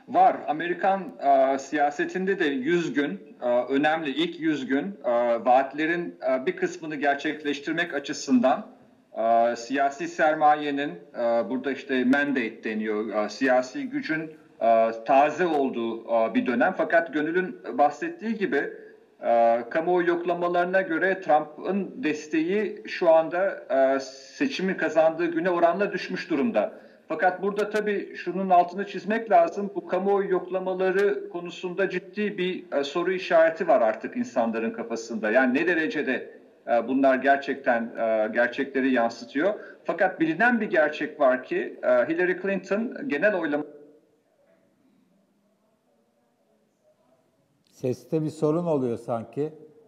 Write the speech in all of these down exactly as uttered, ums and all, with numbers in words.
Var. Amerikan e, siyasetinde de yüz gün, e, önemli ilk yüz gün e, vaatlerin e, bir kısmını gerçekleştirmek açısından e, siyasi sermayenin, e, burada işte mandate deniyor, e, siyasi gücün e, taze olduğu e, bir dönem. Fakat Gönül'ün bahsettiği gibi e, kamuoyu yoklamalarına göre Trump'ın desteği şu anda e, seçimi kazandığı güne oranla düşmüş durumda. Fakat burada tabii şunun altını çizmek lazım. Bu kamuoyu yoklamaları konusunda ciddi bir e, soru işareti var artık insanların kafasında. Yani ne derecede e, bunlar gerçekten e, gerçekleri yansıtıyor. Fakat bilinen bir gerçek var ki e, Hillary Clinton genel oylama Seste bir sorun oluyor sanki.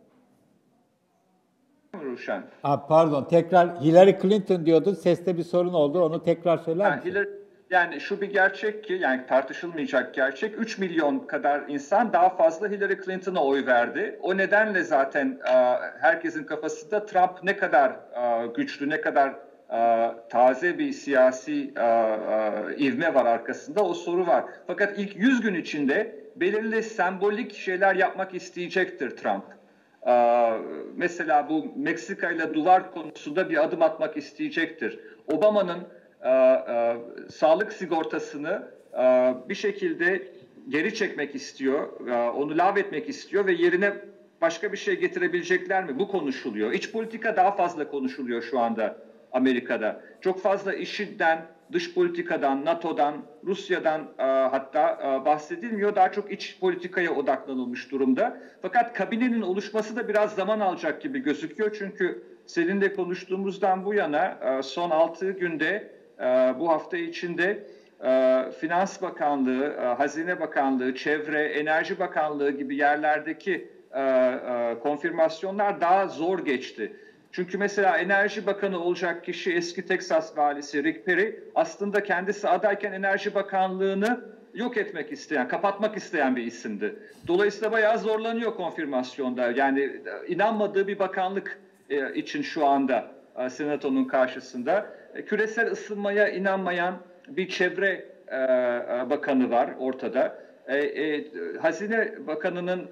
Ruşen. Aa, pardon, tekrar Hillary Clinton diyordun, seste bir sorun oldu. Onu tekrar söyler Yani, misin? Hillary, yani şu bir gerçek ki, yani tartışılmayacak gerçek, üç milyon kadar insan daha fazla Hillary Clinton'a oy verdi. O nedenle zaten e, herkesin kafasında Trump ne kadar e, güçlü, ne kadar e, taze bir siyasi e, e, ivme var arkasında, o soru var. Fakat ilk yüz gün içinde belirli sembolik şeyler yapmak isteyecektir Trump. Ee, mesela bu Meksika ile duvar konusunda bir adım atmak isteyecektir. Obama'nın e, e, sağlık sigortasını e, bir şekilde geri çekmek istiyor, e, onu lağvetmek istiyor ve yerine başka bir şey getirebilecekler mi? Bu konuşuluyor. İç politika daha fazla konuşuluyor şu anda Amerika'da. Çok fazla IŞİD'den, dış politikadan, NATO'dan, Rusya'dan e, hatta e, bahsedilmiyor. Daha çok iç politikaya odaklanılmış durumda. Fakat kabinenin oluşması da biraz zaman alacak gibi gözüküyor. Çünkü seninle konuştuğumuzdan bu yana e, son altı günde, e, bu hafta içinde e, Finans Bakanlığı, e, Hazine Bakanlığı, Çevre, Enerji Bakanlığı gibi yerlerdeki e, e, konfirmasyonlar daha zor geçti. Çünkü mesela Enerji Bakanı olacak kişi eski Teksas valisi Rick Perry aslında kendisi adayken Enerji Bakanlığı'nı yok etmek isteyen, kapatmak isteyen bir isimdi. Dolayısıyla bayağı zorlanıyor konfirmasyonda. Yani inanmadığı bir bakanlık için şu anda Senato'nun karşısında. Küresel ısınmaya inanmayan bir çevre bakanı var ortada. Hazine Bakanı'nın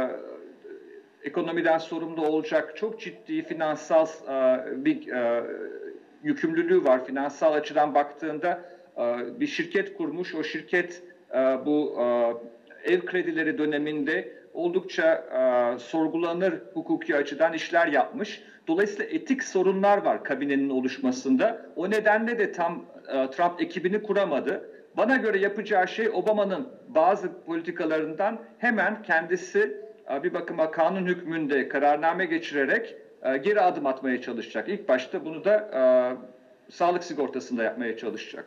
ekonomiden sorumlu olacak çok ciddi finansal e, bir e, yükümlülüğü var. Finansal açıdan baktığında e, bir şirket kurmuş. O şirket e, bu e, ev kredileri döneminde oldukça e, sorgulanır hukuki açıdan işler yapmış. Dolayısıyla etik sorunlar var kabinenin oluşmasında. O nedenle de tam e, Trump ekibini kuramadı. Bana göre yapacağı şey Obama'nın bazı politikalarından hemen kendisi bir bakıma kanun hükmünde kararname geçirerek geri adım atmaya çalışacak. İlk başta bunu da e, sağlık sigortasında yapmaya çalışacak.